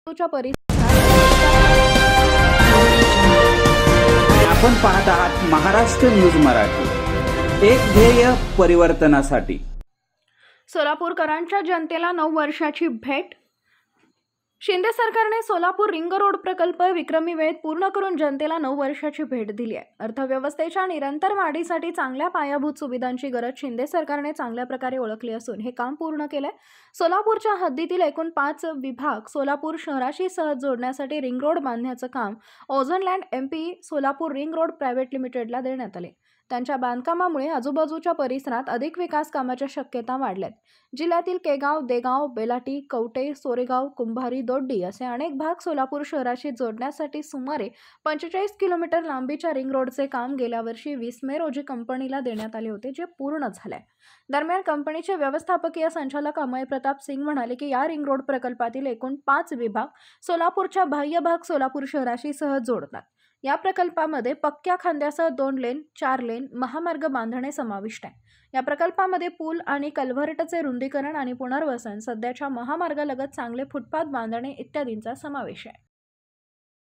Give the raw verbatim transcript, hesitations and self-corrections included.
च्या परिसरात आपण पाहत आहात महाराष्ट्र न्यूज मराठी, एक ध्येय परिवर्तनासाठी। सोलापूरकरांच्या जनतेला नऊ वर्षाची भेट। शिंदे सरकारने सोलापूर रिंग रोड प्रकल्प विक्रमी वेळेत पूर्ण करून जनतेला नऊ वर्षाची भेट दिली आहे। अर्थव्यवस्थेच्या निरंतर वाढीसाठी चांगल्या पायाभूत सुविधांची गरज शिंदे सरकारने चांगल्या प्रकारे ओळखली असून हे काम पूर्ण केले। सोलापूरच्या हद्दीतील एकूण पाच विभाग सोलापूर शहराशी सहज जोडण्यासाठी रिंग रोड बांधण्याचे काम ओझनलँड MP Solapur ring road private लिमिटेडला देण्यात आले। त्यांच्या बांधकामामुळे आजूबाजूच्या परिसरात अधिक विकास कामाच्या शक्यता वाढल्यात। जिल्ह्यातील केगाव, देगाव, बेलाटी, कवटे, सोरेगाव, कुंभारी, दोड्डी असे अनेक भाग सोलापूर शहराशी जोडण्यासाठी सुमारे पंचेचाळीस किलोमीटर लांबीच्या रिंग रोडचे काम गेल्या वर्षी वीस मे रोजी कंपनीला देण्यात आले होते, जे पूर्ण झाले। दरम्यान कंपनीचे व्यवस्थापकीय संचालक अमय प्रताप सिंग म्हणाले की या रिंग रोड प्रकल्पातील एकूण पाच विभाग सोलापूरच्या बाह्य भाग सोलापूर शहराशी सहज जोडतात। या प्रकल्पामध्ये पक्क्या खांद्यासह दोन लेन, चार लेन महामार्ग बांधणे समाविष्ट आहे। या प्रकल्पामध्ये पूल आणि कल्व्हर्टचे रुंदीकरण आणि पुनर्वसन, सध्याच्या महामार्गालगत चांगले फुटपाथ बांधणे इत्यादींचा समावेश आहे।